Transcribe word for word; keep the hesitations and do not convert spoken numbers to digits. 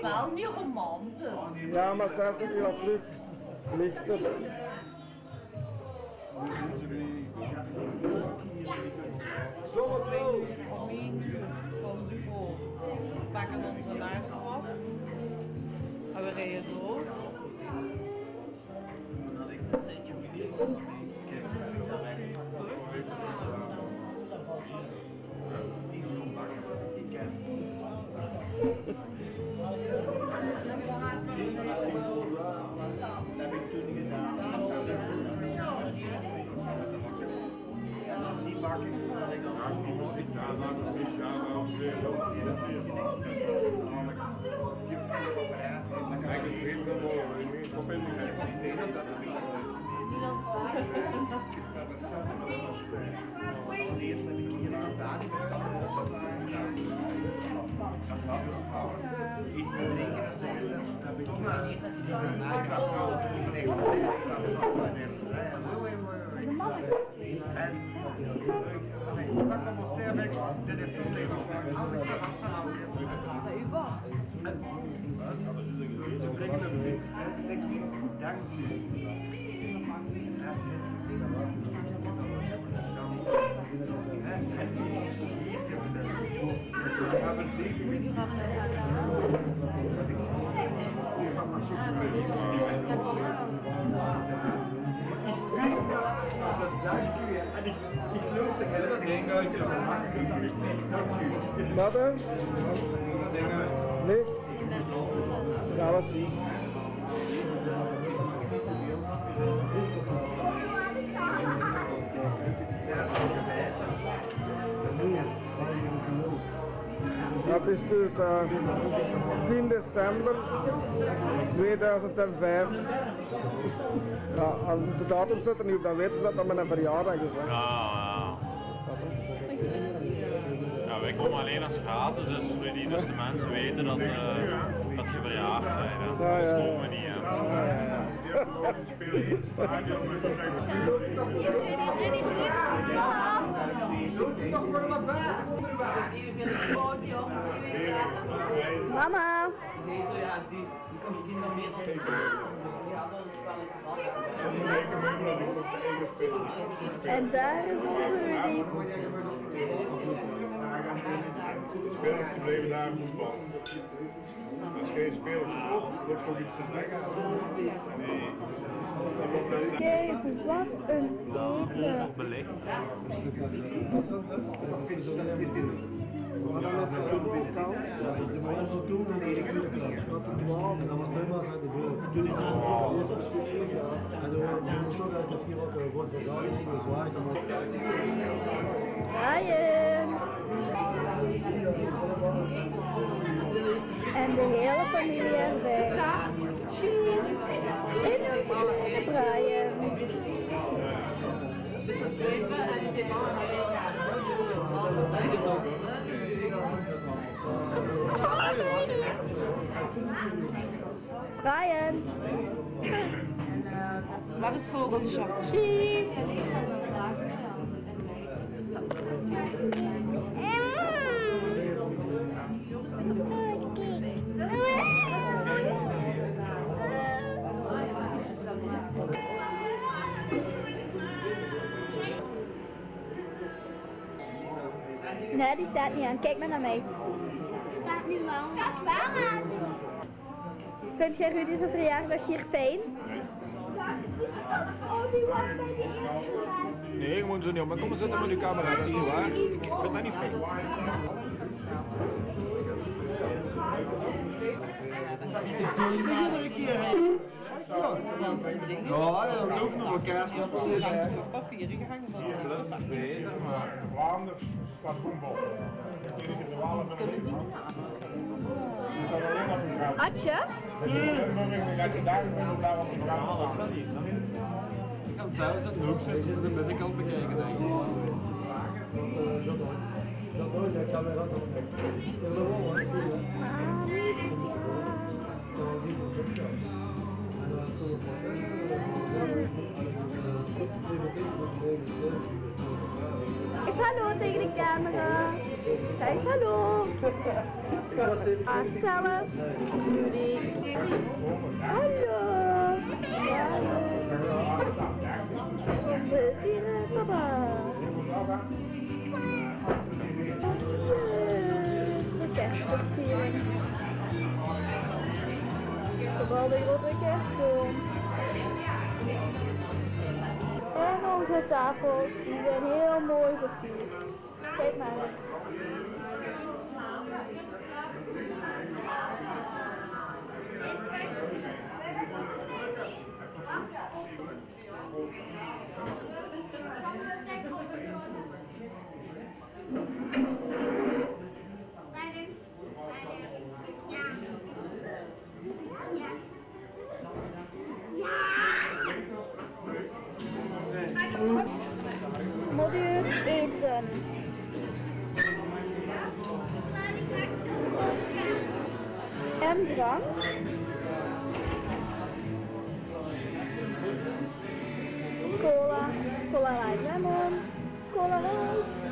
wel niet romantisch. Ja, maar zes uur als lucht. Lichter. Zonnebril! We pakken onze duimen af en we rijden door. Dat heb ik toen gedaan. Die bakken had ik dan ook nog niet. Ja, dat is ja, wel weer. Dat zie je natuurlijk niks. Je kan op reis zitten. Dan kan je geen probleem. Geen verbinding. Dat is meer dan dat. Eerst heb ik hier aan daar als we s'avonds iets te drinken, dan zeggen ze, heb ik ik had trouwens een echt en va commencer avec des leçons de langue. Ah, mais ça va, ça va. C'est über. Ze brengen het best. Zeg niet, dank ik geloof dat jij dat ding uit je Wat dan? Nee? Ja, wat zie Dat is dus uh, tien december tweeduizend vijf. Ja, de datum staat er niet op, dan weten ze dat dat mijn verjaardag is. Hè. Ja, ja. Ja, wij komen alleen als gratis, dus voor die dus de mensen weten dat, uh, dat je verjaard bent. Hè. Ja, ja. Dus komen we niet. Hè. Ja, ja, ja. Mama! En daar is onze Rudy. De spelers bleven daar voetbal. Als geen spelertje op, wordt ook iets te zeggen. Kijk, wat een eten. Belicht. We hadden het ook voorkant. De mensen toen en de hele klas. Dat was en dat was helemaal uit de deur. Toen ik daar eerst precies en dan moest ook dat misschien wat wordt vergaan is, maar zwaar. Ryan! En de hele familie erbij. Cheese! En Brian. Dus dat kruipen en die Brian! Wat is vogeltje? Cheese! Nee, die staat niet aan. Kijk maar naar mij. Staat nu wel. Staat wel aan. Vind jij Rudy zijn verjaardag hier fijn? Nee, je moet zo niet op. Maar kom maar zitten met uw camera, dat is niet waar. Ik vind dat niet fijn. Iedere keer heen. Ja, dat hoeft nog een kerstmis precies. Papieren gehangen van Beter, maar Vlaanderen staat voetbal. Atje? Ik kan het zelfs in de hoek zitten, dus de binnenkant bekijken denk ik. J'adore la caméra dans le mec. C'est vraiment un peu dans le livre social. Alors, c'est le process. C'est le Eens hallo tegen de camera. Zeg eens hallo. Marcelle. Judy. Hallo. Wat wil je, papa? De kerstversiering. Geweldig grote kerstboom. En onze tafels, die zijn heel mooi versierd. Kijk maar eens. Modus eten. En drank. Cola, cola light lemon, cola light.